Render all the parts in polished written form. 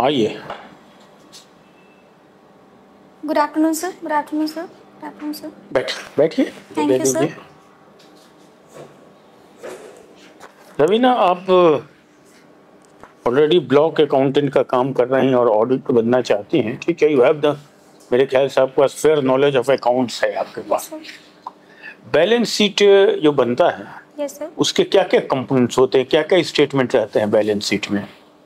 आइए। Good afternoon sir. Good afternoon sir. Good afternoon sir. बैठिए। Thank you sir. Raveena, आप already block accountant का काम कर रही हैं और ऑडिट बनना चाहती हैं, ठीक है। यू हैव द, मेरे ख्याल से आपके पास फेयर नॉलेज ऑफ अकाउंट्स है आपके पास। बैलेंस शीट जो बनता है, यस सर, उसके क्या क्या कंपोनेंट्स होते हैं, क्या क्या स्टेटमेंट रहते हैं बैलेंस शीट में?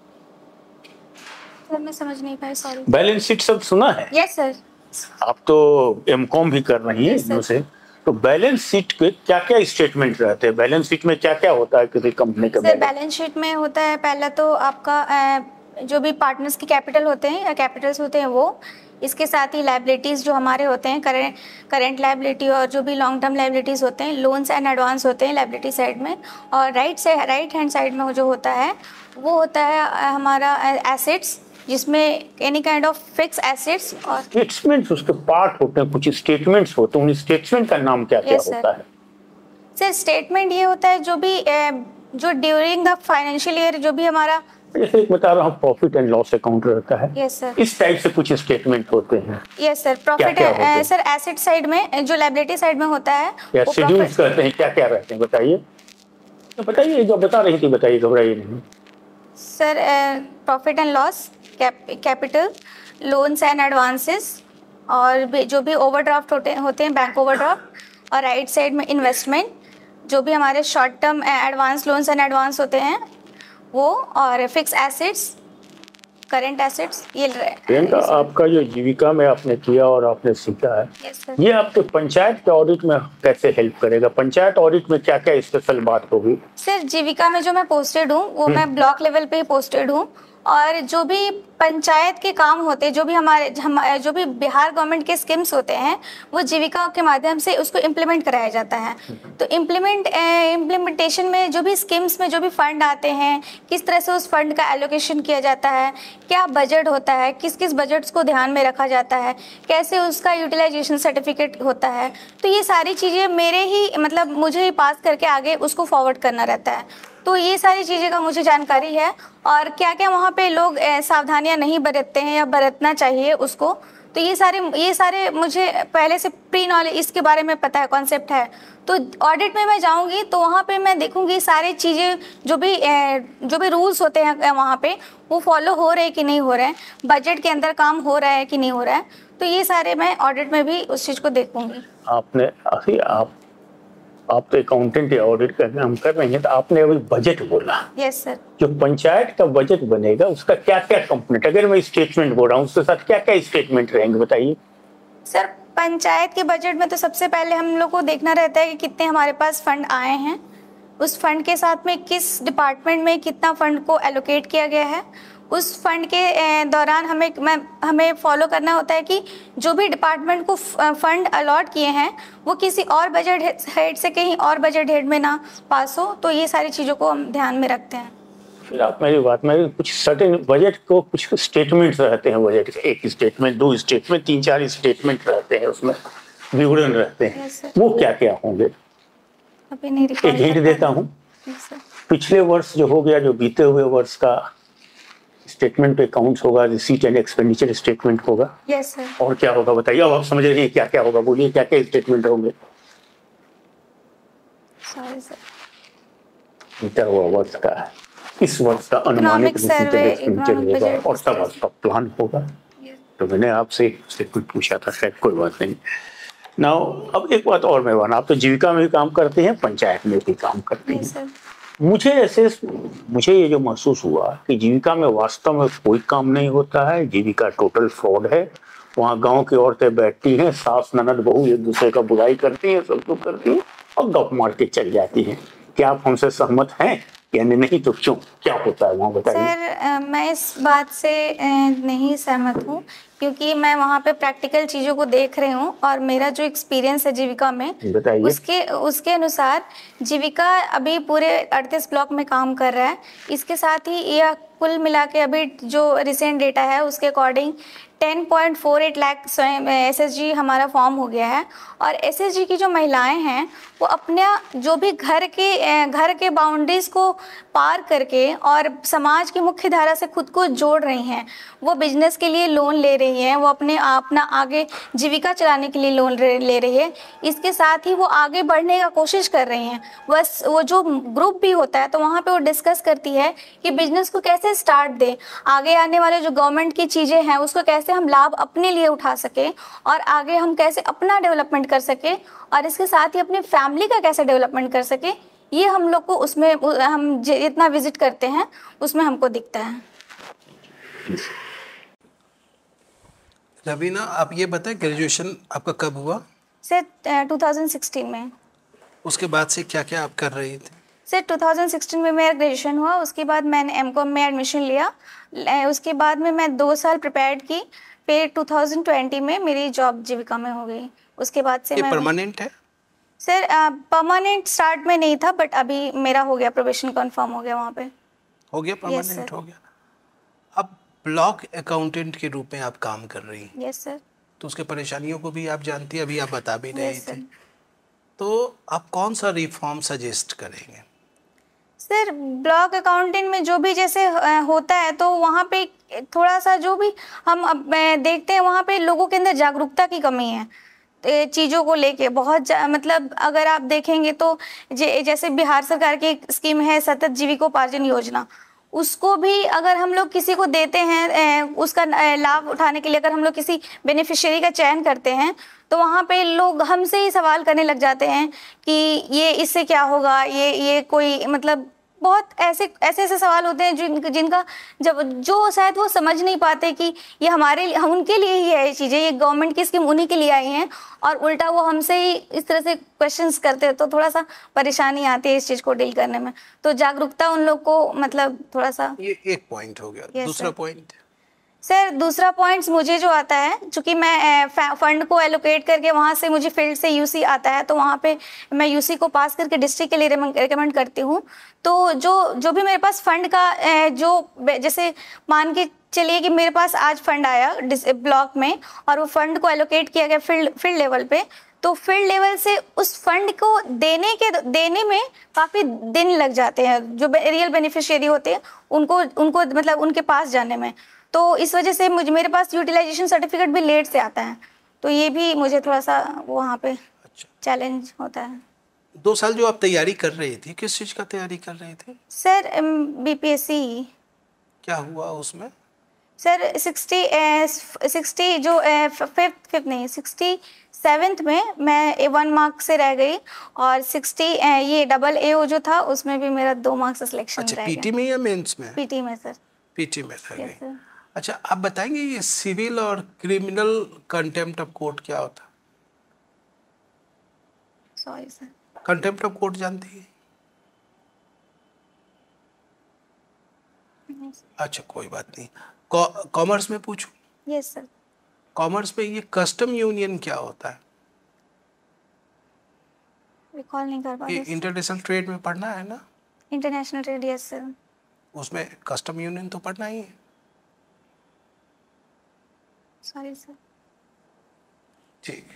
सर मैं समझ नहीं पाई, सॉरी। बैलेंस शीट सब सुना है? Yes sir. आप तो एमकॉम भी कर रही हैं इनमें से, तो बैलेंस शीट पे क्या क्या स्टेटमेंट रहते हैं? बैलेंस शीट में क्या क्या होता है किसी कंपनी का? सर बैलेंस शीट में होता है, पहला तो आपका जो भी पार्टनर्स की कैपिटल होते हैं या कैपिटल्स होते हैं वो, इसके साथ ही लाइबिलिटीज़ जो हमारे होते हैं, करेंट लाइबिलिटी और जो भी लॉन्ग टर्म लाइबिलिटीज़ होते हैं, लोन्स एंड एडवांस होते हैं लाइबिलिटी साइड में। और राइट हैंड साइड में जो होता है वो होता है हमारा एसेट्स, जिसमें any kind of fix assets और स्टेटमेंट्स उसके पार्ट होते हैं, कुछ स्टेटमेंट्स होते हैं। उन स्टेटमेंट का नाम क्या क्या होता है? सर स्टेटमेंट ये होता है जो भी जो ड्यूरिंग द फाइनेंशियल ईयर जो भी हमारा, जैसे एक बता रहा हूँ प्रॉफिट एंड लॉस अकाउंट रहता है। Yes sir. इस टाइप से कुछ स्टेटमेंट होते हैं। Yes sir. Profit sir asset side में, जो लायबिलिटी साइड में होता है वो शेड्यूल्स कहते हैं। क्या क्या रहते हैं बताइए? तो बताइए, जो बता रही थी बताइए, घबराइए नहीं sir. Profit and loss, capital, loans and advances, और जो भी ओवरड्राफ्ट होते हैं बैंक ओवरड्राफ्ट। और राइट साइड में इन्वेस्टमेंट, जो भी हमारे short term advance loans and advance होते हैं वो, और फिक्स एसेट्स, करेंट एसेट्स। ये प्रियंका, आपका जो जीविका में आपने किया और आपने सीखा है, ये आपके पंचायत के ऑडिट में कैसे हेल्प करेगा? पंचायत ऑडिट में क्या क्या स्पेशल बात होगी? सर जीविका में जो मैं पोस्टेड हूँ वो मैं ब्लॉक लेवल पे ही पोस्टेड हूँ, और जो भी पंचायत के काम होते हैं, जो भी बिहार गवर्नमेंट के स्कीम्स होते हैं, वो जीविका के माध्यम से उसको इम्प्लीमेंट कराया जाता है। तो इम्प्लीमेंटेशन में जो भी स्कीम्स में जो भी फंड आते हैं, किस तरह से उस फंड का एलोकेशन किया जाता है, क्या बजट होता है, किस किस बजट्स को ध्यान में रखा जाता है, कैसे उसका यूटिलाइजेशन सर्टिफिकेट होता है, तो ये सारी चीज़ें मेरे ही मतलब मुझे ही पास करके आगे उसको फॉरवर्ड करना रहता है। तो ये सारी चीज़ें का मुझे जानकारी है, और क्या क्या वहाँ पे लोग सावधानियाँ नहीं बरतते हैं या बरतना चाहिए उसको, तो ये सारे मुझे पहले से प्री नॉलेज इसके बारे में पता है, कॉन्सेप्ट है। तो ऑडिट में मैं जाऊँगी तो वहाँ पे मैं देखूँगी सारी चीज़ें, जो भी रूल्स होते हैं वहाँ पे वो फॉलो हो रहे हैं कि नहीं हो रहे हैं, बजट के अंदर काम हो रहा है कि नहीं हो रहा है, तो ये सारे मैं ऑडिट में भी उस चीज़ को देखूँगी। आप तो अकाउंटेंट या ऑडिट का काम कर रही हैं, तो आपने अभी बजट बोला। Yes sir. जो पंचायत का बजट बनेगा उसका क्या क्या कंपोनेंट, अगर मैं स्टेटमेंट बोल रहा हूँ उसके साथ क्या क्या स्टेटमेंट रहेंगे बताइए? सर पंचायत के बजट में तो सबसे पहले हम लोग को देखना रहता है कि कितने हमारे पास फंड आए हैं, उस फंड के साथ में किस डिपार्टमेंट में कितना फंड को एलोकेट किया गया है, उस फंड के दौरान हमें फॉलो करना होता है कि जो भी डिपार्टमेंट को फंड अलॉट किए हैं वो किसी और बजट हेड से कहीं और बजट हेड में ना पास हो, तो ये सारी चीज़ों को हम ध्यान में रखते हैं। फिर आप मेरी बात में, कुछ सर्टेन बजट को कुछ स्टेटमेंट्स रहते हैं बजट के, एक स्टेटमेंट, दो स्टेटमेंट, 3-4 स्टेटमेंट रहते हैं, उसमें विवरण रहते हैं। वो क्या क्या होंगे? अभी नहीं एक हिंट देता हूँ, पिछले वर्ष जो हो गया, जो बीते हुए वर्ष का स्टेटमेंट अकाउंट्स होगा, रिसीट एंड एक्सपेंडिचर स्टेटमेंट होगा। Yes sir. और क्या होगा बताइए? अब आप समझ रही हैं क्या क्या होगा, बोलिए क्या क्या स्टेटमेंट होंगे? Sorry sir. बीता हुआ वर्ष का, इस वर्ष का अनुमानित रिसीट एंड एक्सपेंडिचर होगा, और सब आपका प्लान होगा। तो मैंने आपसे स्टेटमेंट पूछा था, शायद कोई बात नहीं। नाउ अब एक बात और मैं बना, आप तो जीविका में भी काम करते हैं, पंचायत में भी काम करते हैं। मुझे ये जो महसूस हुआ कि जीविका में वास्तव में कोई काम नहीं होता है, जीविका टोटल फ्रॉड है। वहाँ गांव की औरतें बैठती हैं, सास ननद बहू एक दूसरे का बुराई करती हैं, सब कुछ करती हैं और गप मार के चल जाती हैं। क्या आप हमसे सहमत हैं? यानी नहीं तो क्यों, क्या होता है वहाँ बताइए? सर मैं इस बात से नहीं सहमत हूँ, क्योंकि मैं वहाँ पे प्रैक्टिकल चीज़ों को देख रही हूँ और मेरा जो एक्सपीरियंस है जीविका में, उसके अनुसार जीविका अभी पूरे 38 ब्लॉक में काम कर रहा है। इसके साथ ही यह कुल मिला के अभी जो रिसेंट डेटा है उसके अकॉर्डिंग 10.48 लाख SSG हमारा फॉर्म हो गया है। और SSG की जो महिलाएं हैं वो अपने जो भी घर के बाउंड्रीज को पार करके और समाज की मुख्य धारा से खुद को जोड़ रही हैं। वो बिजनेस के लिए लोन ले रही हैं, वो अपना आगे जीविका चलाने के लिए लोन ले रही है। इसके साथ ही वो आगे बढ़ने का कोशिश कर रही हैं। बस वो जो ग्रुप भी होता है तो वहाँ पे वो डिस्कस करती है कि बिजनेस को कैसे स्टार्ट दें, आगे आने वाले जो गवर्नमेंट की चीज़ें हैं उसको कैसे हम लाभ अपने लिए उठा सकें और आगे हम कैसे अपना डेवलपमेंट कर सकें और इसके साथ ही अपनी फैमिली का कैसे डेवलपमेंट कर सकें। ये हम लोग को उसमें हम जितना विजिट करते हैं उसमें हमको दिखता है। रवीना, आप ये बताएं ग्रेजुएशन आपका कब हुआ? सर 2016 में। उसके बाद से क्या क्या आप कर रही थी? सर 2016 में मेरा ग्रेजुएशन हुआ, उसके बाद मैंने M.Com में एडमिशन लिया। उसके बाद में मैं 2 साल प्रिपेयर्ड की, फिर 2020 में मेरी जॉब जीविका में हो गई। उसके बाद से ये परमानेंट है? सर परमानेंट स्टार्ट में नहीं था, बट अभी मेरा हो गया, प्रोबेशन कंफर्म हो गया वहाँ पे। हो गया, परमानेंट हो गया। अब ब्लॉक अकाउंटेंट के रूप में आप काम कर रही हैं। Yes sir. तो उसके परेशानियों को भी आप जानती हैं, अभी आप बता भी रही थी। तो आप कौन सा रिफॉर्म सजेस्ट करेंगे? सर ब्लॉक अकाउंटेंट में जो भी जैसे होता है तो वहाँ पे थोड़ा सा जो भी हम अब देखते हैं वहाँ पे लोगों के अंदर जागरूकता की कमी है चीज़ों को लेके। बहुत मतलब अगर आप देखेंगे तो जैसे बिहार सरकार की एक स्कीम है सतत जीविकोपार्जन योजना, उसको भी अगर हम लोग किसी को देते हैं उसका लाभ उठाने के लिए अगर हम लोग किसी बेनिफिशियरी का चयन करते हैं तो वहाँ पे लोग हमसे ही सवाल करने लग जाते हैं कि ये इससे क्या होगा, ये कोई मतलब बहुत ऐसे सवाल होते हैं जिनका जब जो शायद वो समझ नहीं पाते कि ये उनके लिए ही है ये चीज़ें, ये गवर्नमेंट की स्कीम उन्हीं के लिए आई हैं और उल्टा वो हमसे ही इस तरह से क्वेश्चंस करते हैं तो थोड़ा सा परेशानी आती है इस चीज़ को डील करने में। तो जागरूकता उन लोग को मतलब थोड़ा सा, ये एक पॉइंट हो गया। दूसरा पॉइंट? सर दूसरा पॉइंट्स मुझे जो आता है, चूँकि मैं फंड को एलोकेट करके वहाँ से मुझे फील्ड से यूसी आता है तो वहाँ पे मैं यूसी को पास करके डिस्ट्रिक्ट के लिए रिकमेंड करती हूँ। तो जो भी मेरे पास फंड का जो जैसे मान के चलिए कि मेरे पास आज फंड आया ब्लॉक में और वो फंड को एलोकेट किया गया फील्ड लेवल पे, तो फील्ड लेवल से उस फंड को देने में काफ़ी दिन लग जाते हैं। जो रियल बेनिफिशियरी होते हैं उनको मतलब उनके पास जाने में, तो इस वजह से मेरे पास यूटिलाइजेशन सर्टिफिकेट भी लेट से आता है, तो ये भी मुझे थोड़ा सा वहाँ पे चैलेंज होता है। 2 साल जो आप तैयारी कर रही थी, किस चीज़ का तैयारी कर रही थी? Sir BPSC। क्या हुआ उसमें? सर 60 जो फिफ्थ नहीं 67th में मैं 1 मार्क से रह गई और 60 ये AA जो था उसमें भी मेरा 2 मार्क्स से सिलेक्शन रह गया। पीटी में या मेंस में? पीटी में सर। पीटी में रह गई। अच्छा, आप बताएंगे ये सिविल और क्रिमिनल कंटेम्प्ट ऑफ कोर्ट क्या होता है? Sorry sir. Contempt of court जानती है? अच्छा कोई बात नहीं। कॉमर्स में पूछूं? Yes sir. कॉमर्स में ये कस्टम यूनियन क्या होता है? रिकॉल नहीं कर पा रही। इंटरनेशनल ट्रेड में पढ़ना है ना? International trade, yes sir. उसमें कस्टम यूनियन तो पढ़ना ही है। Sorry sir. ठीक।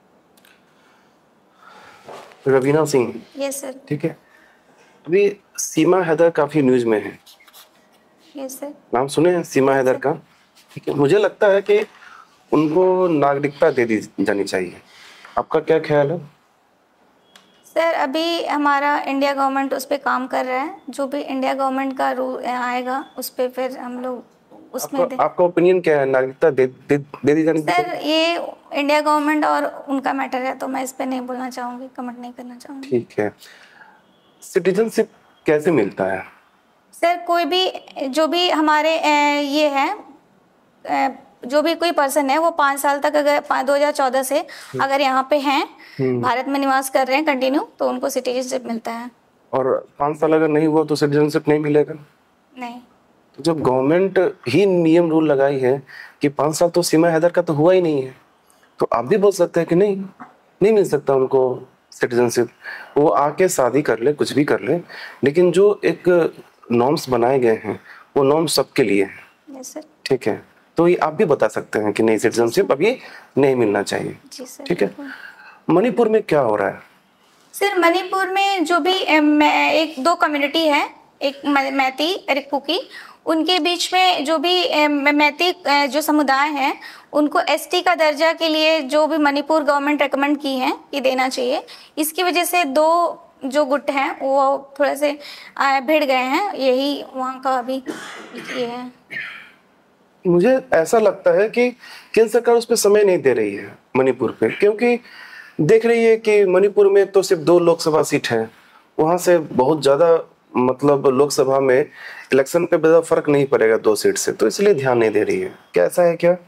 रवीना सिंह। Yes sir. ठीक है, अभी सीमा हैदर काफी न्यूज में है। Yes sir. नाम सुने हैं सीमा हैदर का? ठीक है, मुझे लगता है कि उनको नागरिकता दे दी जानी चाहिए। आपका क्या ख्याल है? सर अभी हमारा इंडिया गवर्नमेंट उस पर काम कर रहा है, जो भी इंडिया गवर्नमेंट का रूल आएगा उस पर फिर हम लोग उसमें आपका ओपिनियन क्या है? नागरिकता दे दी जानी चाहिए? सर ये इंडिया गवर्नमेंट और उनका मैटर है, तो मैं इस पे नहीं बोलना चाहूँगी, कमेंट नहीं करना चाहूँगी। ठीक है, सिटीजनशिप कैसे मिलता है? सर कोई भी जो भी हमारे ये है जो भी कोई पर्सन है वो 5 साल तक अगर 2014 से अगर यहाँ पे हैं, भारत में निवास कर रहे हैं कंटिन्यू, तो उनको सिटीजनशिप मिलता है। और 5 साल अगर नहीं हुआ तो सिटीजनशिप नहीं मिलेगा? नहीं। जब गवर्नमेंट ही नियम रूल लगाई है कि 5 साल तो सीमा हैदर का तो हुआ ही नहीं है, तो आप भी बोल सकते हैं कि नहीं मिल सकता उनको सिटीजनशिप, वो आके शादी कर ले, कुछ भी कर ले, लेकिन जो एक नॉर्म्स बनाए गए हैं वो नॉर्म्स सबके लिए हैं। Yes sir. ठीक है, तो ये आप भी बता सकते हैं कि नहीं, सिटीजनशिप अभी नहीं मिलना चाहिए। जी सर। ठीक है, मणिपुर में क्या हो रहा है? सर मणिपुर में जो भी एक दो कम्युनिटी है, एक मैती और एक कुकी, उनके बीच में जो भी मैती जो समुदाय है उनको एसटी का दर्जा के लिए जो भी मणिपुर गवर्नमेंट रेकमेंड की है कि देना चाहिए, इसकी वजह से दो जो गुट हैं वो थोड़े से भिड़ गए हैं, यही वहाँ का अभी ये है। मुझे ऐसा लगता है कि केंद्र सरकार उस पर समय नहीं दे रही है मणिपुर पे, क्योंकि देख रही है कि मणिपुर में तो सिर्फ 2 लोकसभा सीट है, वहां से बहुत ज्यादा मतलब लोकसभा में इलेक्शन पे ज्यादा फर्क नहीं पड़ेगा 2 सीट से, तो इसलिए ध्यान नहीं दे रही है। क्या ऐसा है क्या,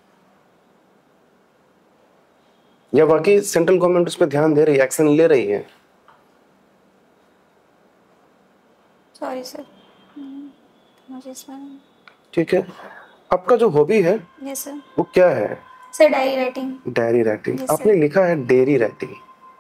या बाकी सेंट्रल गवर्नमेंट उस पर ध्यान दे रही है, एक्शन ले रही है? सॉरी सर, मुझे इसमें। ठीक है, आपका जो हॉबी है यस सर। वो क्या है? Sir diary writing. Diary writing. Yes, आपने sir. लिखा है dairy writing,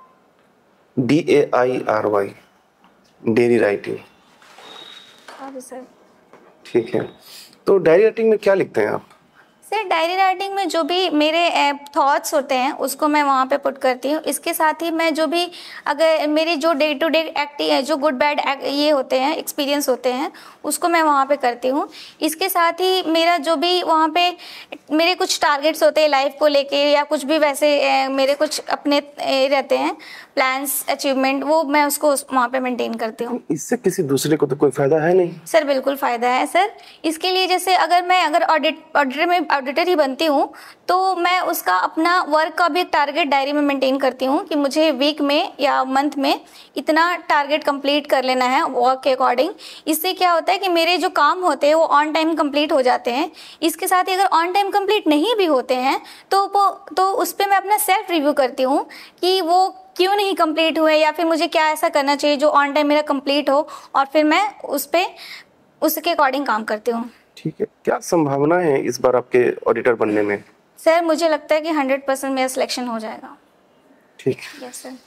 DAIRY, dairy writing. Sorry sir. ठीक है, तो डायरी राइटिंग में क्या लिखते हैं आप? सर डायरी राइटिंग में जो भी मेरे थॉट्स होते हैं उसको मैं वहाँ पे पुट करती हूँ। इसके साथ ही मैं जो भी अगर मेरी जो डे टू डे जो गुड बैड ये होते हैं, एक्सपीरियंस होते हैं, उसको मैं वहाँ पे करती हूँ। इसके साथ ही मेरा जो भी वहाँ पे मेरे कुछ टारगेट्स होते हैं लाइफ को लेके, या कुछ भी वैसे मेरे कुछ अपने रहते हैं प्लान्स, अचीवमेंट, वो मैं उसको वहाँ पे मेंटेन करती हूँ। इससे किसी दूसरे को तो कोई फायदा है नहीं? सर बिल्कुल फ़ायदा है सर। इसके लिए जैसे अगर ऑडिटर ही बनती हूँ तो मैं उसका अपना वर्क का भी एक टारगेट डायरी में मेंटेन करती हूँ कि मुझे वीक में या मंथ में इतना टारगेट कंप्लीट कर लेना है वर्क के अकॉर्डिंग। इससे क्या होता है कि मेरे जो काम होते हैं वो ऑन टाइम कंप्लीट हो जाते हैं। इसके साथ ही अगर ऑन टाइम कंप्लीट नहीं भी होते हैं तो उस पर मैं अपना सेल्फ रिव्यू करती हूँ कि वो क्यों नहीं कंप्लीट हुए, या फिर मुझे क्या ऐसा करना चाहिए जो ऑन टाइम मेरा कंप्लीट हो, और फिर मैं उसके अकॉर्डिंग काम करती हूँ। ठीक है, क्या संभावना है इस बार आपके ऑडिटर बनने में? सर मुझे लगता है कि 100% मेरा सिलेक्शन हो जाएगा। ठीक। Yes sir.